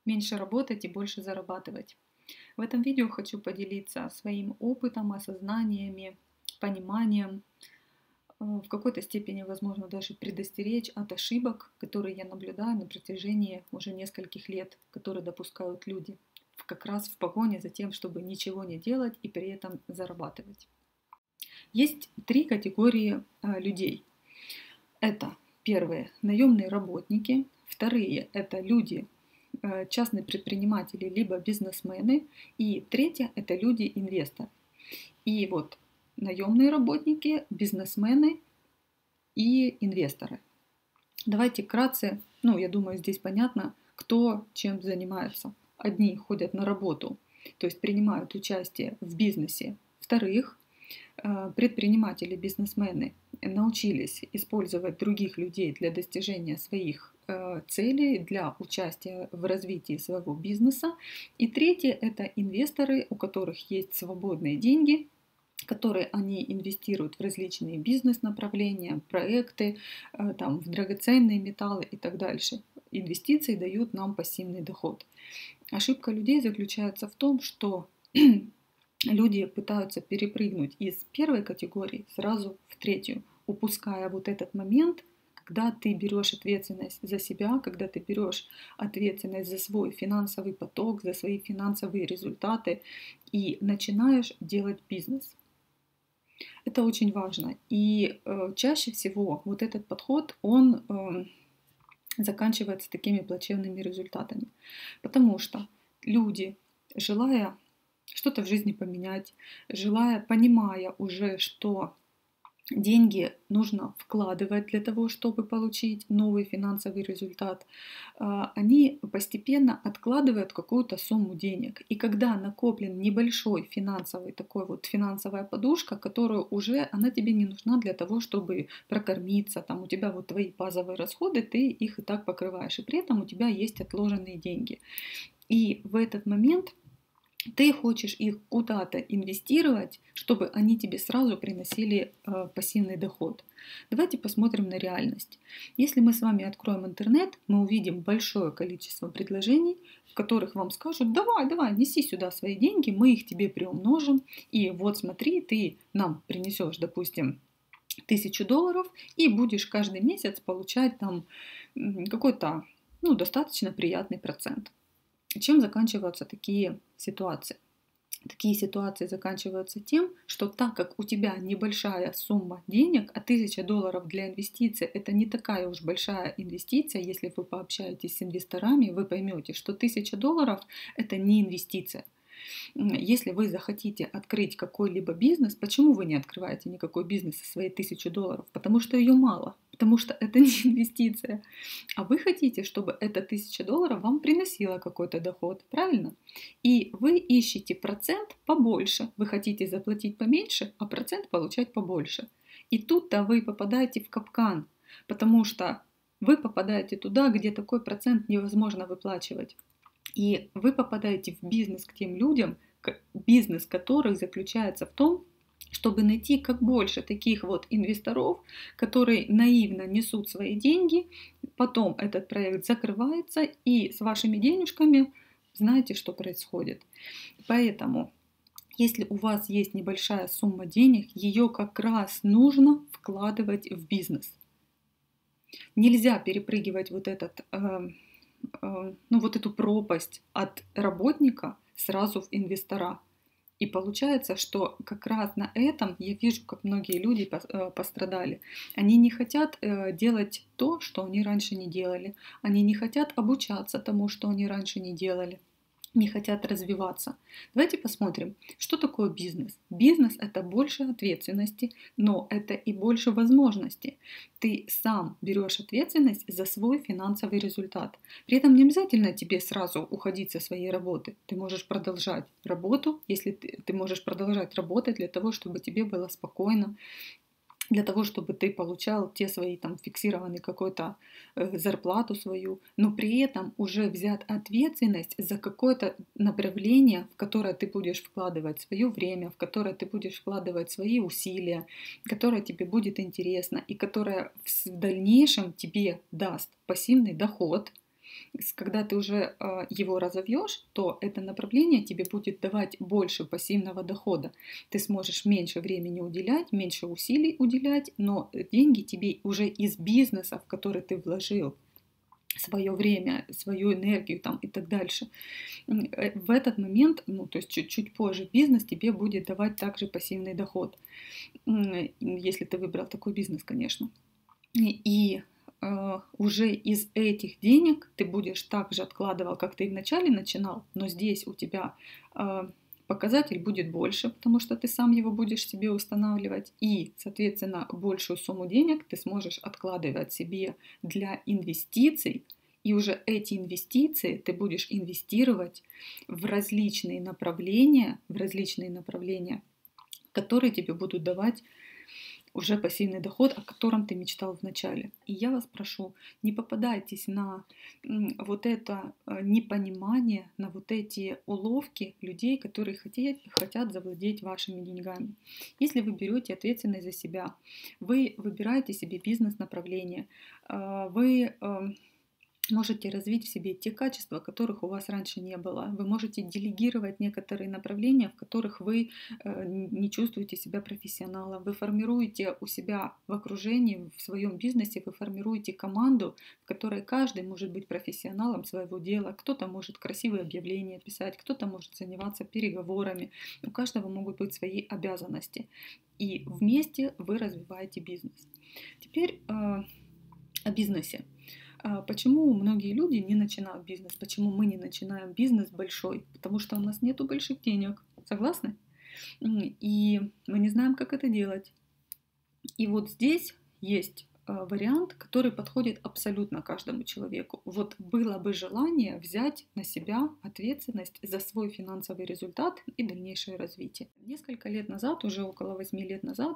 Меньше работать и больше зарабатывать. В этом видео хочу поделиться своим опытом, осознаниями, пониманием, в какой-то степени, возможно, даже предостеречь от ошибок, которые я наблюдаю на протяжении уже нескольких лет, которые допускают люди, как раз в погоне за тем, чтобы ничего не делать и при этом зарабатывать. Есть три категории людей. Это первые наемные работники, вторые это люди, частные предприниматели, либо бизнесмены, и третье это люди-инвесторы. И вот наемные работники, бизнесмены и инвесторы. Давайте вкратце, я думаю, здесь понятно, кто чем занимается. Одни ходят на работу, то есть принимают участие в бизнесе. Вторых, предприниматели, бизнесмены научились использовать других людей для достижения своих целей, для участия в развитии своего бизнеса. И третье – это инвесторы, у которых есть свободные деньги, которые они инвестируют в различные бизнес-направления, проекты, там, в драгоценные металлы и так дальше. Инвестиции дают нам пассивный доход. Ошибка людей заключается в том, что люди пытаются перепрыгнуть из первой категории сразу в третью, упуская вот этот момент, когда ты берешь ответственность за себя, когда ты берешь ответственность за свой финансовый поток, за свои финансовые результаты и начинаешь делать бизнес. Это очень важно. И чаще всего вот этот подход, он заканчивается такими плачевными результатами. Потому что люди, желая что-то в жизни поменять, понимая уже, что деньги нужно вкладывать для того, чтобы получить новый финансовый результат, они постепенно откладывают какую-то сумму денег. И когда накоплен небольшой финансовая подушка, которая уже, она тебе не нужна для того, чтобы прокормиться, там у тебя вот твои базовые расходы, ты их и так покрываешь, и при этом у тебя есть отложенные деньги. И в этот момент ты хочешь их куда-то инвестировать, чтобы они тебе сразу приносили пассивный доход. Давайте посмотрим на реальность. Если мы с вами откроем интернет, мы увидим большое количество предложений, в которых вам скажут: давай, давай, неси сюда свои деньги, мы их тебе приумножим, и вот смотри, ты нам принесешь, допустим, $1000 и будешь каждый месяц получать там какой-то достаточно приятный процент. Чем заканчиваются такие ситуации? Такие ситуации заканчиваются тем, что так как у тебя небольшая сумма денег, а $1000 для инвестиций это не такая уж большая инвестиция, если вы пообщаетесь с инвесторами, вы поймете, что $1000 это не инвестиция. Если вы захотите открыть какой-либо бизнес, почему вы не открываете никакой бизнес со своей $1000? Потому что ее мало, потому что это не инвестиция. А вы хотите, чтобы это $1000 вам приносило какой-то доход, правильно? И вы ищете процент побольше. Вы хотите заплатить поменьше, а процент получать побольше. И тут-то вы попадаете в капкан, потому что вы попадаете туда, где такой процент невозможно выплачивать. И вы попадаете в бизнес к тем людям, бизнес которых заключается в том, чтобы найти как больше таких вот инвесторов, которые наивно несут свои деньги, потом этот проект закрывается, и с вашими денежками знаете, что происходит. Поэтому, если у вас есть небольшая сумма денег, ее как раз нужно вкладывать в бизнес. Нельзя перепрыгивать вот эту пропасть от работника сразу в инвестора. И получается, что как раз на этом я вижу, как многие люди пострадали. Они не хотят делать то, что они раньше не делали. Они не хотят обучаться тому, что они раньше не делали. Не хотят развиваться. Давайте посмотрим, что такое бизнес. Бизнес – это больше ответственности, но это и больше возможностей. Ты сам берешь ответственность за свой финансовый результат. При этом не обязательно тебе сразу уходить со своей работы. Ты можешь продолжать работу, если ты можешь продолжать работать для того, чтобы тебе было спокойно, для того, чтобы ты получал те свои там фиксированные какую-то зарплату свою, но при этом уже взять ответственность за какое-то направление, в которое ты будешь вкладывать свое время, в которое ты будешь вкладывать свои усилия, которое тебе будет интересно и которое в дальнейшем тебе даст пассивный доход, Когда ты уже его разовьешь, то это направление тебе будет давать больше пассивного дохода. Ты сможешь меньше времени уделять, меньше усилий уделять, но деньги тебе уже из бизнеса, в который ты вложил свое время, свою энергию там, и так дальше. В этот момент, ну, то есть чуть-чуть позже, бизнес тебе будет давать также пассивный доход, если ты выбрал такой бизнес, конечно. И уже из этих денег ты будешь так же откладывал, как ты и вначале начинал, но здесь у тебя показатель будет больше, потому что ты сам его будешь себе устанавливать, и, соответственно, большую сумму денег ты сможешь откладывать себе для инвестиций, и уже эти инвестиции ты будешь инвестировать в различные направления, которые тебе будут давать уже пассивный доход, о котором ты мечтал в начале. И я вас прошу, не попадайтесь на вот это непонимание, на вот эти уловки людей, которые хотят завладеть вашими деньгами. Если вы берете ответственность за себя, вы выбираете себе бизнес-направление, вы можете развить в себе те качества, которых у вас раньше не было. Вы можете делегировать некоторые направления, в которых вы не чувствуете себя профессионалом. Вы формируете у себя в окружении, в своем бизнесе, вы формируете команду, в которой каждый может быть профессионалом своего дела. Кто-то может красивые объявления писать, кто-то может заниматься переговорами. У каждого могут быть свои обязанности. И вместе вы развиваете бизнес. Теперь о бизнесе. Почему многие люди не начинают бизнес? Почему мы не начинаем бизнес большой? Потому что у нас нету больших денег. Согласны? И мы не знаем, как это делать. И вот здесь есть вариант, который подходит абсолютно каждому человеку. Вот было бы желание взять на себя ответственность за свой финансовый результат и дальнейшее развитие. Несколько лет назад, уже около 8 лет назад,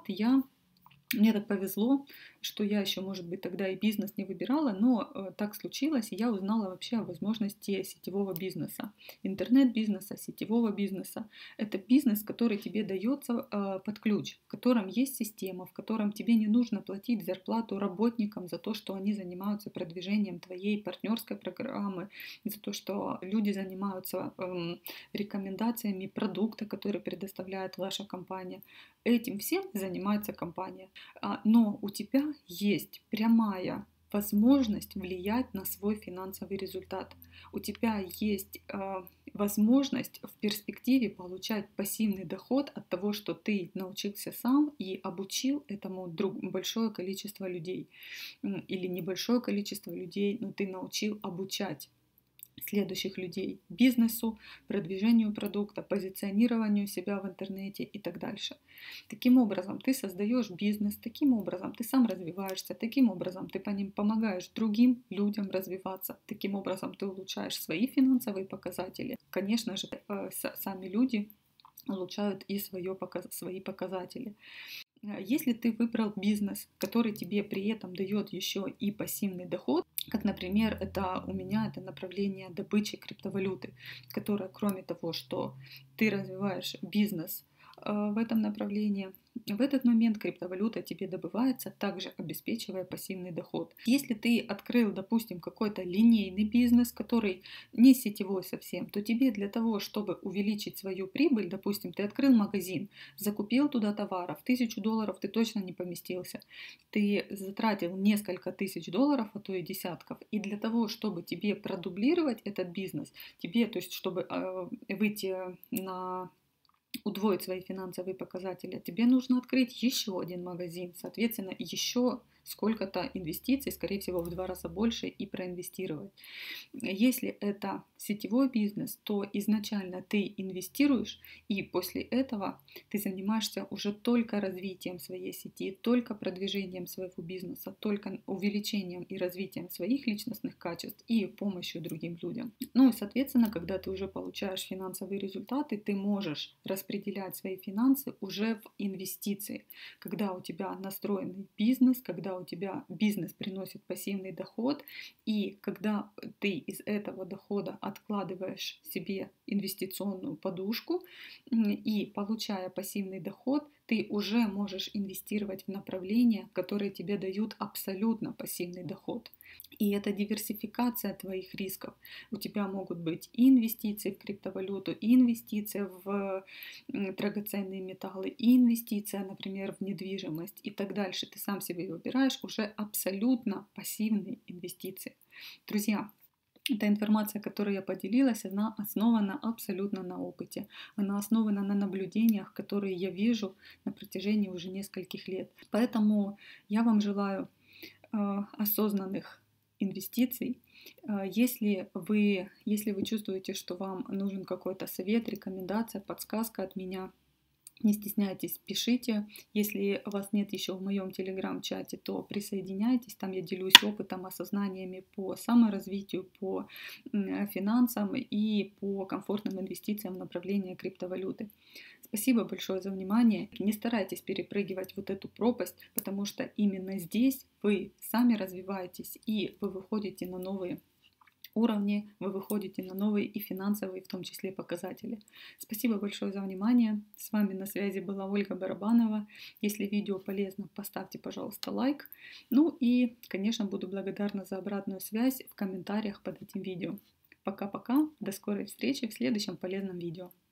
мне так повезло, что я еще, может быть, тогда и бизнес не выбирала, но так случилось, и я узнала вообще о возможности сетевого бизнеса, интернет-бизнеса, сетевого бизнеса. Это бизнес, который тебе дается под ключ, в котором есть система, в котором тебе не нужно платить зарплату работникам за то, что они занимаются продвижением твоей партнерской программы, за то, что люди занимаются рекомендациями продукта, который предоставляет ваша компания. Этим всем занимается компания. Но у тебя есть прямая возможность влиять на свой финансовый результат. У тебя есть возможность в перспективе получать пассивный доход от того, что ты научился сам и обучил этому большое количество людей. Или небольшое количество людей, но ты научил обучать следующих людей бизнесу, продвижению продукта, позиционированию себя в интернете и так дальше. Таким образом, ты создаешь бизнес, таким образом, ты сам развиваешься, таким образом, ты по ним помогаешь другим людям развиваться, таким образом, ты улучшаешь свои финансовые показатели. Конечно же, сами люди улучшают и свои показатели. Если ты выбрал бизнес, который тебе при этом дает еще и пассивный доход, как, например, это у меня это направление добычи криптовалюты, которое, кроме того, что ты развиваешь бизнес в этом направлении, в этот момент криптовалюта тебе добывается, также обеспечивая пассивный доход. Если ты открыл, допустим, какой-то линейный бизнес, который не сетевой совсем, то тебе для того, чтобы увеличить свою прибыль, допустим, ты открыл магазин, закупил туда товаров, $1000 ты точно не поместился, ты затратил несколько тысяч долларов, а то и десятков, и для того, чтобы тебе продублировать этот бизнес, тебе, то есть, чтобы выйти на удвоить свои финансовые показатели, тебе нужно открыть еще один магазин, соответственно, еще сколько-то инвестиций, скорее всего, в 2 раза больше и проинвестировать. Если это сетевой бизнес, то изначально ты инвестируешь, и после этого ты занимаешься уже только развитием своей сети, только продвижением своего бизнеса, только увеличением и развитием своих личностных качеств и помощью другим людям. Ну и, соответственно, когда ты уже получаешь финансовые результаты, ты можешь распределять свои финансы уже в инвестиции. Когда у тебя настроенный бизнес, когда у тебя бизнес приносит пассивный доход, и когда ты из этого дохода откладываешь себе инвестиционную подушку, и получая пассивный доход, ты уже можешь инвестировать в направления, которые тебе дают абсолютно пассивный доход. И это диверсификация твоих рисков. У тебя могут быть и инвестиции в криптовалюту, и инвестиции в драгоценные металлы, и инвестиция, например, в недвижимость и так дальше. Ты сам себе выбираешь уже абсолютно пассивные инвестиции. Друзья, эта информация, которой я поделилась, она основана абсолютно на опыте. Она основана на наблюдениях, которые я вижу на протяжении уже нескольких лет. Поэтому я вам желаю осознанных инвестиций. Если вы чувствуете, что вам нужен какой-то совет, рекомендация, подсказка от меня, не стесняйтесь, пишите. Если вас нет еще в моем телеграм-чате, то присоединяйтесь. Там я делюсь опытом, осознаниями по саморазвитию, по финансам и по комфортным инвестициям в направлении криптовалюты. Спасибо большое за внимание. Не старайтесь перепрыгивать вот эту пропасть, потому что именно здесь вы сами развиваетесь и вы выходите на новые уровни, вы выходите на новые и финансовые, в том числе, показатели. Спасибо большое за внимание. С вами на связи была Ольга Барабанова. Если видео полезно, поставьте, пожалуйста, лайк. Ну и, конечно, буду благодарна за обратную связь в комментариях под этим видео. Пока-пока, до скорой встречи в следующем полезном видео.